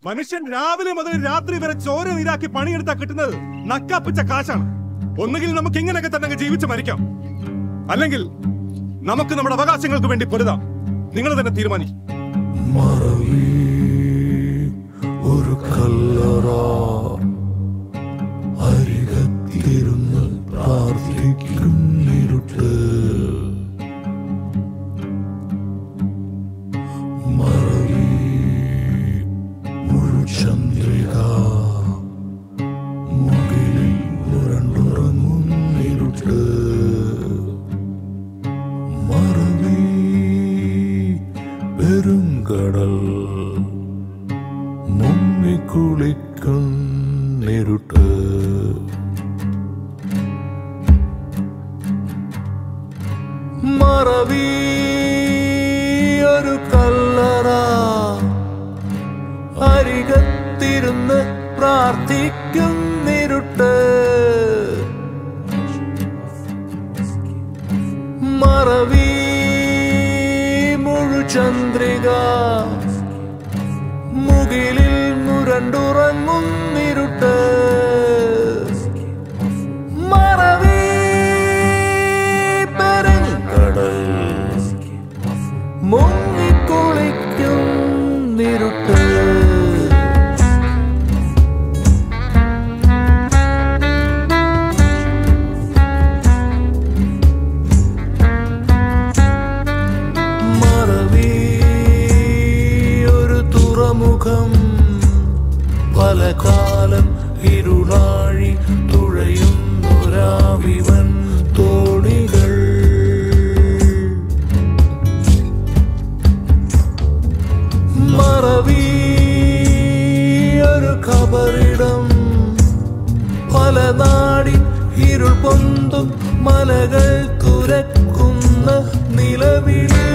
മനുഷ്യൻ രാവിലെ മുതൽ രാത്രി വരെ ചോര നീരാക്കി പണിയെടുത്താ കിട്ടുന്നത് നക്കാപ്പിച്ച കാശാണ്. ഒന്നുകിൽ നമുക്ക് ഇങ്ങനെയൊക്കെ തന്നെ ജീവിച്ച് മരിക്കാം, അല്ലെങ്കിൽ നമുക്ക് നമ്മുടെ അവകാശങ്ങൾക്ക് വേണ്ടി പൊരുതാം. നിങ്ങൾ തന്നെ തീരുമാനിക്കും. ഒരു കല്ലറ അരികത്തിരുന്ന് പ്രാർത്ഥിക്കും ഇരുട്ട്. മറവി മുഴുചന്ദ്രിക മുകിലിൽ ഉരണ്ടുറങ്ങും ഇരുട്ട്. മറവി പെരുങ്കടൽ മുങ്ങിക്കുളിക്കുന്നിരുട്ട്. മറവി ഒരു കല്ലറ അരികത്തിരുന്ന് പ്രാർത്ഥിക്കുന്നിരുട്ട്. മറവി മുഴുചന്ദ്രിക മുകിലിൽ മുരണ്ടുറങ്ങുന്നിരുട്ട്. മറവി പെരുങ്കടൽ മുങ്ങിക്കുളിക്കുന്നിരുട്ട്. മുഖം പല കാലം ഇരുളാഴി തുഴയുന്നൊരാവിവൻ തോണികൾ. മറവി ഒരു ഖബറിടം പല നാടി ഇരുൾ പൊന്തും മലകൾ തുരക്കുന്ന നിലവിളി.